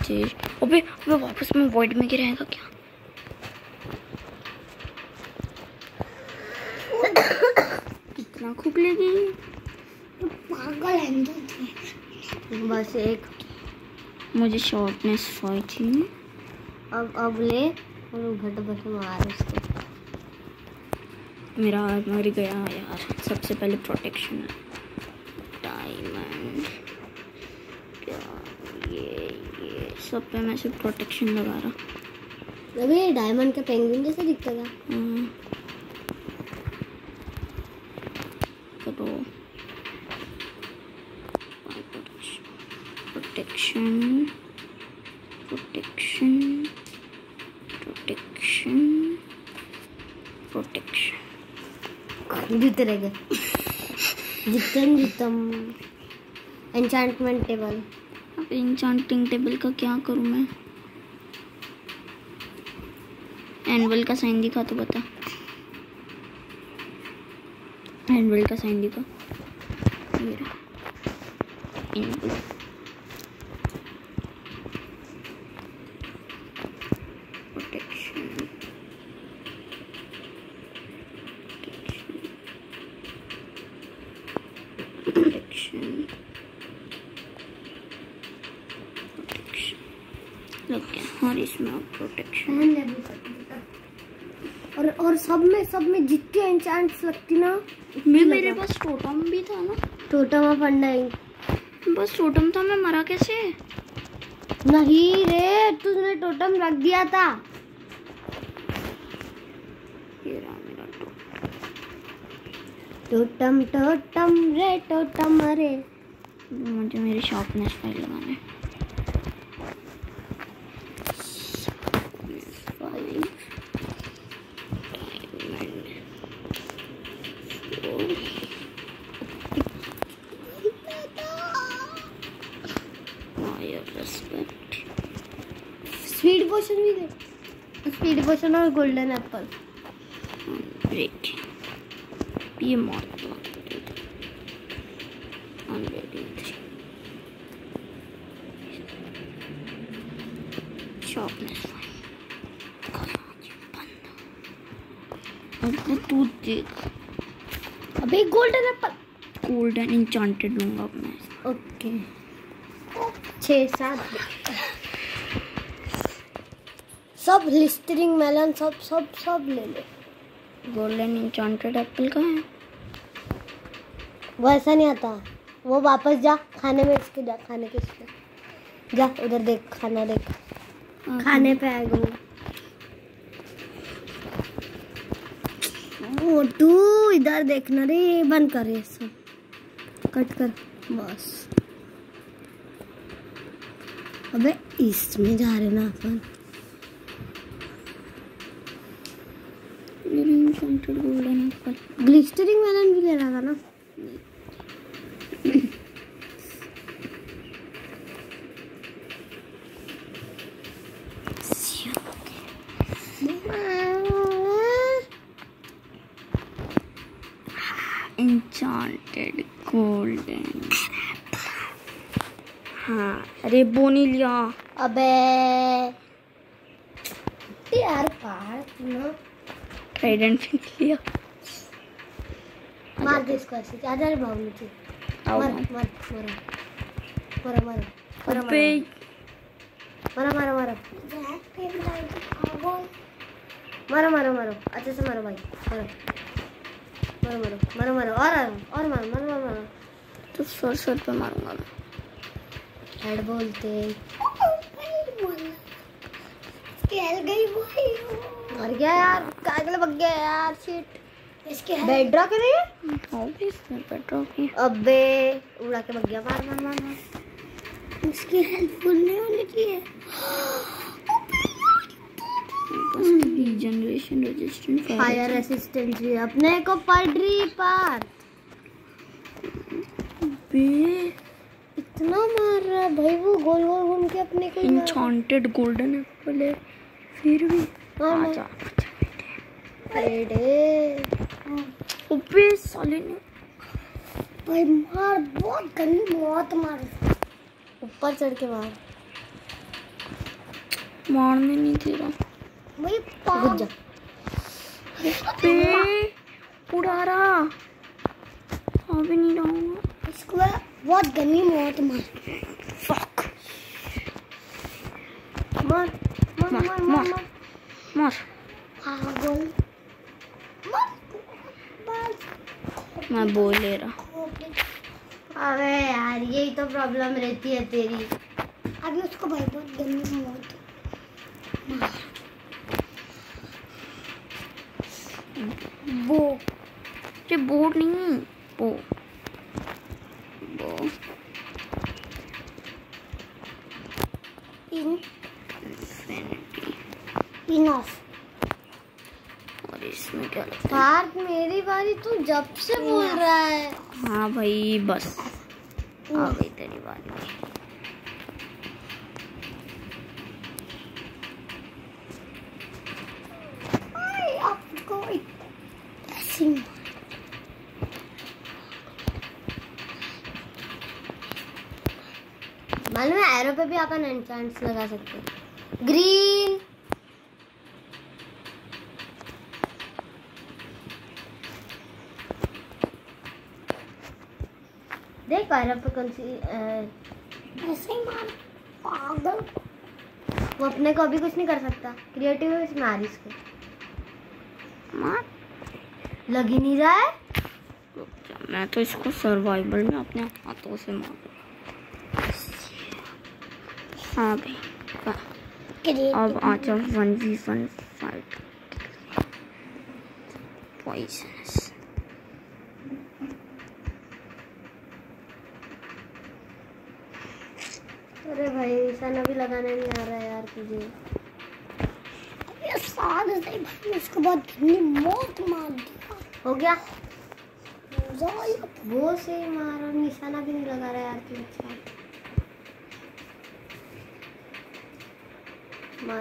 चीज। अबे अबे वापस में वॉइड में गिराएगा क्या? कितना खुगलेगी पागल है। बस एक मुझे शॉर्टनेस 5 चाहिए। अब ले और घट बस मार उसको। मेरा मर गया यार। सबसे पहले प्रोटेक्शन डायमंड क्या ये सब पे मैं सिर्फ प्रोटेक्शन लगा रहा। अबे डायमंड का पेंगुइन जैसा दिखता था। तो प्रोटेक्शन प्रोटेक्शन प्रोटेक्शन प्रोटेक्शन जीते रह गए। जितम एन्चेंटमेंट टेबल। अब एन्चेंटिंग टेबल का क्या करूं मैं? एनवल का साइन दिखा तो बता। एनवल का साइन दिखा। मेरा एनवल प्रोटेक्शन प्रोटेक्शन प्रोटेक्शन लग गया। और इसमें प्रोटेक्शन और सब में जितने एन्चेंट्स लगती ना मेरे पास टोटम भी था ना। टोटम फंडा बस टोटम था। मैं मरा कैसे? नहीं रे तूने टोटम रख दिया था। ये रहा मेरा टोटम टोटम रे टोटम रे। मुझे मेरी शॉर्पनेस 5 लगाना है। स्पीड पोशन भी दे। स्पीड पोशन और गोल्डन एप्पल। वेट ये मॉड शॉर्पनेस तू देख। अबे गोल्डन एप्पल गोल्डन एन्चेंटेड लूंगा अब मैं। ओके 6-7 सब लिस्टरिंग मेलन सब ले ले। गोल्डन एन्चेंटेड एप्पल कहाँ है? वो ऐसा नहीं आता। वो वापस जा खाने में इसके जा खाने के इसके जा उधर देख खाना देख। खाने पे आएगा वो तू इधर देखना रे। बंद कर ये सब कट कर बस। अबे इसमें जा रहे ना अपन। गोल्डन एप्पल ग्लिस्टरिंग मेलन भी ले रहा था ना। Enchanted golden. हाँ अरे वो नहीं लिया। अबे यार पार ना ट्राइडेंट भी नहीं लिया। मार दे इसको ऐसे। आजा रे भाव नीचे। आओ मार मार मार मार मार अबे मारो मारो मारो मारो मारो मारो अच्छे से मारो भाई। मारो मारो मारो मारो मारो और मारो मारो मारो मारो। तो सर पे मारूंगा मैं। हेड बोलते खेल गई भाई। मर गया यार। कागल बग गया यार। शिट इसके बेड रॉक नहीं ऑब्वियसली बेड रॉक है। अबे उड़ा के बग गया। मार मार मार मार। इसकी हेल्प फुलने वाली की है। जनरेशन रेजिस्टेंट फायर रेसिस्टेंट भी अपने को पड़ रही पार। इतना मार रहा है भाई। वो गोल गोल घूम के अपने को एन्चेंटेड गोल्डन एप्पल है फिर भी। आजा अबे साले ने भाई मार। बहुत गंदी मौत मार। ऊपर चढ़ के मार। मारने नहीं दे रहा। वही पाग पे उड़ा रहा। भी नहीं रहूंगा इसको। बहुत गंदी मौत मार। फक। मार मार मार मार मार मार। हाँ बोल मार। मैं बोल ले रहा। अबे यार यही तो प्रॉब्लम रहती है तेरी। अभी उसको भाई बहुत गंदी मौत। वो ये बोर्ड नहीं वो इनफ। और इसमें क्या लगता है? पार्क मेरी बारी तू जब से बोल रहा है। हाँ भाई बस आ गई तेरी बारी। आपको मालूम है एरो पे भी अपन एनचांट्स लगा सकते हैं। ग्रीन देख एरो पे कौन सी ऐसे ही मार पागल। वो अपने को अभी कुछ नहीं कर सकता। क्रिएटिव है इसमें मार इसको। मार लग ही नहीं रहा है। मैं तो इसको सर्वाइवल में अपने हाथों से मार। हाँ भाई अब आ जाओ 1v1 फाइट। पॉइजनस अरे भाई सन अभी लगाने नहीं आ रहा है यार तुझे। ये साथ से भाई उसको बहुत गंदी मौत मार दिया। हो गया वो से मारो। निशाना भी नहीं लगा रहा यार तू। अच्छा मार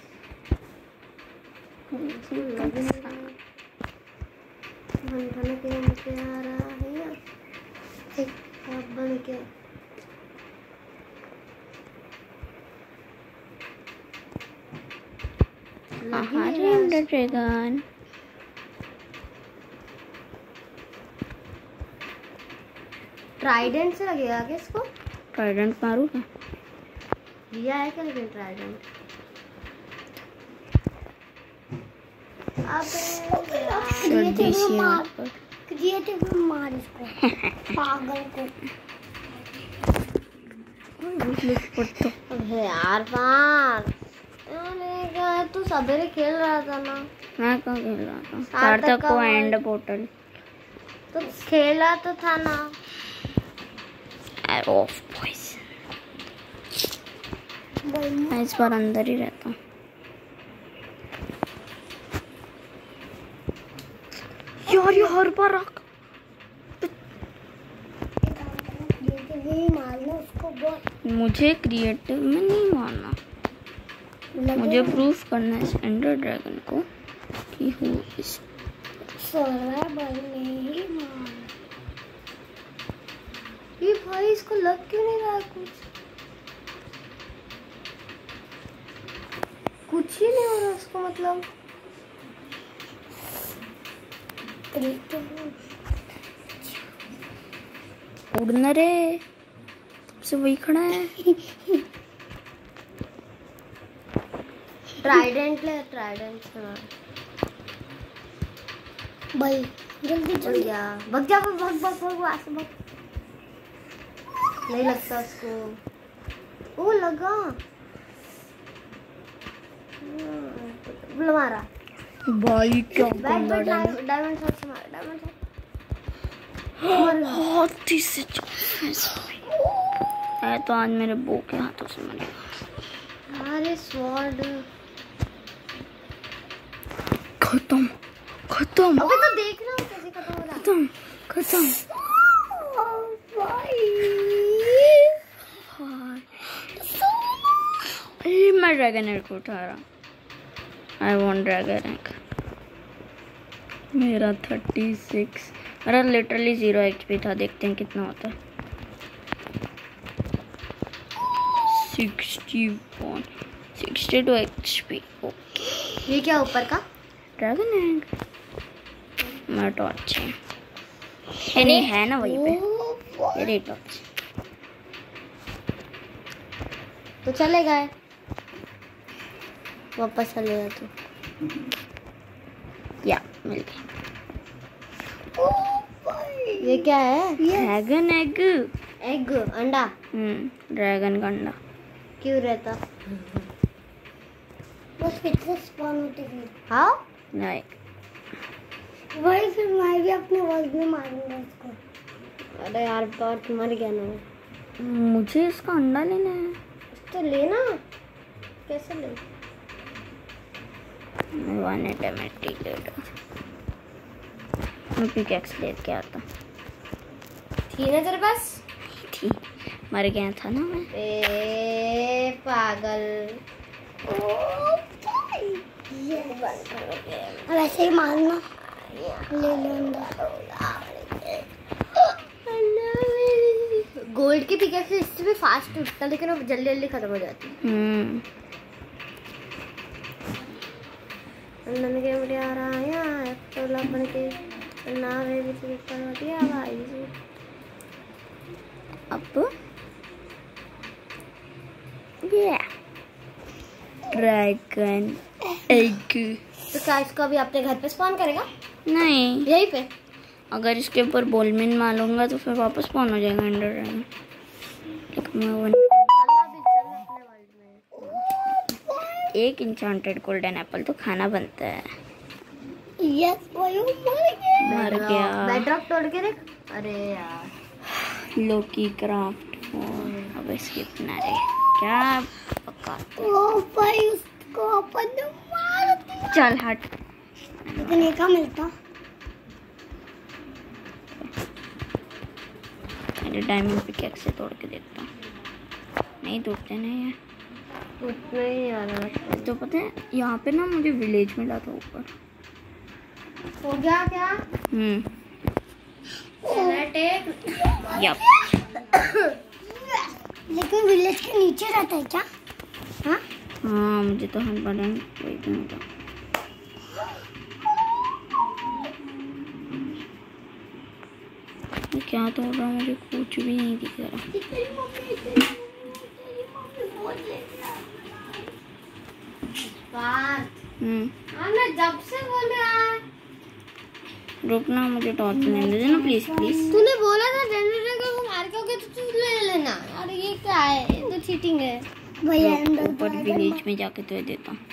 के मुझे आ रहा है यार। बन के ड्रैगन ट्राइडेंट से लगेगा क्या इसको? ट्राइडेंट मारू क्या? लिया है क्या लेकिन ट्राइडेंट? क्रिएटिव मार इसको पागल को। अबे यार पार यार तू सवेरे खेल रहा था ना। मैं कहाँ खेल रहा था? सार्थक को एंड पोर्टल तो खेला तो था ना। Of poison. मैं इस बार अंदर ही रहता हूँ। यार ये हर बार मारना उसको। मुझे क्रिएटिव में नहीं मारना। मुझे प्रूफ करना है एंडर ड्रैगन को कि हूँ इस सर्वाइवल में ही मार। ये भाई इसको लग क्यों नहीं रहा? कुछ ही नहीं हो रहा उसको। मतलब उड़ना रे सबसे वही खड़ा है। ट्राइडेंट ले ट्राइडेंट भाई जल्दी चल जा। भाग जा भाग भाग भाग भाग भाग। नहीं लगता उसको। ओ लगा मारा भाई क्या गंदा डायमंड शॉट मार। डायमंड शॉट हाथी से है तो आज मेरे बो के हाथों से मरेगा। अरे स्वॉर्ड खत्म खत्म। अबे तो देख रहा हूँ कैसे खत्म हो रहा। खत्म खत्म। मैं ड्रैगन हेड को उठा रहा। I want dragon rank. मेरा 36 मेरा लिटरली 0 HP था। देखते हैं कितना होता है। 61 62 HP। ओके, ये क्या ऊपर का? Dragon egg. मेरा टॉर्च है नहीं, है ना वहीं पे ये टॉर्च। तो चले गए, वापस चले गए तू। या मिल गई। ये क्या है? Dragon egg. एग, अंडा। ड्रैगन का अंडा क्यों रहता? बस कितने स्पॉन होते हैं? हाँ नहीं, वही फिर मैं भी अपने वर्ल्ड में मारूंगा उसको। अरे यार बहुत मर गया ना। मुझे इसका अंडा लेना है। तो लेना, कैसे ले? वन एटमेटिक मैं पिकैक्स लेके आता। थी ना तेरे पास? थी, मर गया था ना मैं। ए पागल। अब ऐसे ही मारना, ले लेंगे। गोल्ड की पिकैक्स इससे भी फास्ट उठता, लेकिन वो जल्दी जल्दी खत्म हो जाती है। ನನಗೆ ಬಿಡಿಯಾರಾಯ ಎತ್ತೋಲ ಬನಕೆ ನಾವೇ ಬಿಸಿ ಕಣದಿಯ ಭಾई अब ये ड्रैगन एग। तो क्या इसको अभी अपने घर पे स्पॉन करेगा? नहीं, यहीं पे। अगर इसके ऊपर बोलमिन मारूंगा तो फिर वापस स्पॉन हो जाएगा अंडर ड्रैगन। एक इंचांटेड गोल्डन एप्पल तो खाना बनता है। यस भाई, मर गया। बेडरॉक तोड़ के देख। अरे यार, लोकी क्राफ्ट। अब स्किप ना रे, क्या पकाते। ओ भाई उसको अपन मारते। चल हट। लेकिन ये क्या मिलता? मेरे डायमंड पिकैक्स से तोड़ के देखता हूँ। नहीं टूटते नहीं है। उतना ही आ रहा। तो पता है यहाँ पे ना मुझे विलेज मिला था ऊपर। हो गया क्या? यप। लेकिन विलेज के नीचे रहता है क्या? हाँ हाँ, मुझे तो हम पता नहीं कोई क्यों था। क्या तो हो रहा, मुझे कुछ भी नहीं दिख रहा। मैं जब से बोल रहा है। रुकना, मुझे टॉर्च लेने दे देना प्लीज प्लीज। तूने बोला था जनरेटर को मार के तो तू ले लेना। अरे ये क्या है? ये तो चीटिंग है भैया। ऊपर विलेज में जाके तो देता हूँ।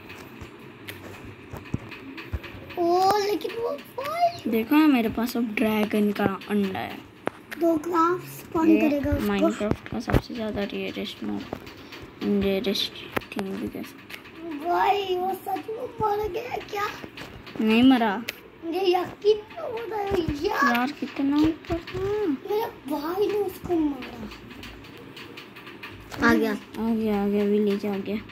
ओ लेकिन वो देखो है मेरे पास अब ड्रैगन का अंडा है। दो क्राफ्ट स्पॉन करेगा उसको। माइनक्राफ्ट का सबसे ज्यादा रेयरेस्ट मॉब, रेयरेस्ट थिंग भी कह सकते। भाई वो सच में मर गया क्या? नहीं मरा, मुझे यकीन नहीं हो रहा है यार कितना ऊपर था। मेरे भाई ने उसको मारा। आ गया आ गया विलेज आ गया।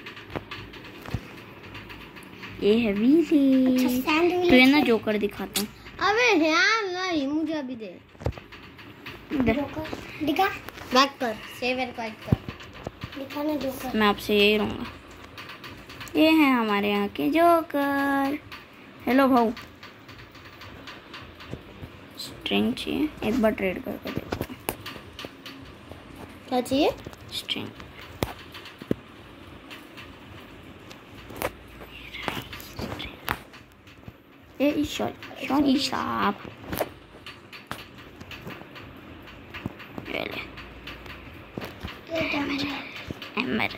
ये है विलेज। अच्छा, तो ये ना जोकर दिखाता हूँ। अबे यार नहीं, मुझे अभी दे। जोकर दिखा, बैक कर, सेव एंड क्वाइट कर, दिखा ना जोकर। मैं आपसे यही रहूँगा। ये है हमारे यहाँ के जोकर। हेलो भाऊ, स्ट्रिंग चाहिए, एक बार ट्रेड करके देखो। क्या चाहिए? स्ट्रिंग। ए सॉरी साहब। ये ले एमरल्ड।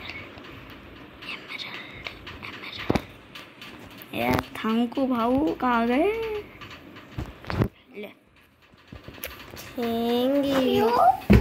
यार थैंक यू भाऊ, कहाँ गए? ले थैंक यू।